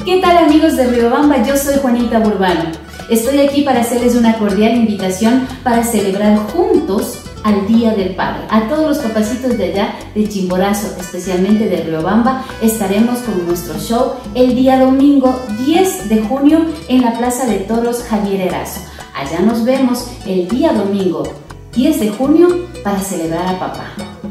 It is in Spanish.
¿Qué tal amigos de Riobamba? Yo soy Juanita Burbano. Estoy aquí para hacerles una cordial invitación para celebrar juntos al Día del Padre. A todos los papacitos de allá de Chimborazo, especialmente de Riobamba, estaremos con nuestro show el día domingo 10 de junio en la Plaza de Toros Javier Erazo. Allá nos vemos el día domingo 10 de junio para celebrar a papá.